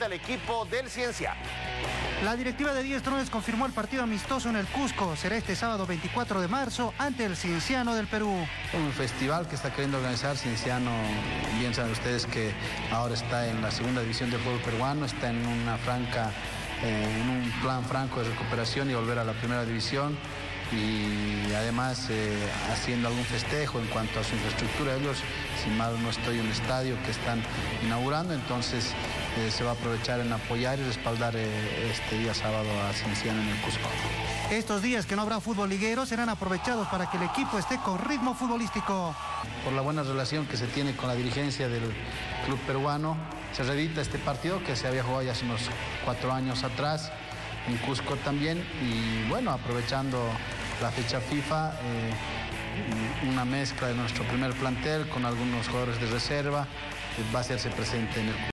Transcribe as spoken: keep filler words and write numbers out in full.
al equipo del Cienciano. La directiva de Diez Trones confirmó el partido amistoso en el Cusco. Será este sábado veinticuatro de marzo ante el Cienciano del Perú. Un festival que está queriendo organizar Cienciano. Bien saben ustedes que ahora está en la segunda división del fútbol peruano, está en una franca, eh, en un plan franco de recuperación y volver a la primera división. Y además eh, haciendo algún festejo en cuanto a su infraestructura. Ellos, si mal no estoy, un estadio que están inaugurando, entonces eh, se va a aprovechar en apoyar y respaldar eh, este día sábado a Cienciano en el Cusco. Estos días que no habrá fútbol liguero serán aprovechados para que el equipo esté con ritmo futbolístico. Por la buena relación que se tiene con la dirigencia del club peruano, se reedita este partido que se había jugado ya hace unos cuatro años atrás, en Cusco también, y bueno, aprovechando la fecha FIFA, eh, una mezcla de nuestro primer plantel con algunos jugadores de reserva, eh, va a hacerse presente en el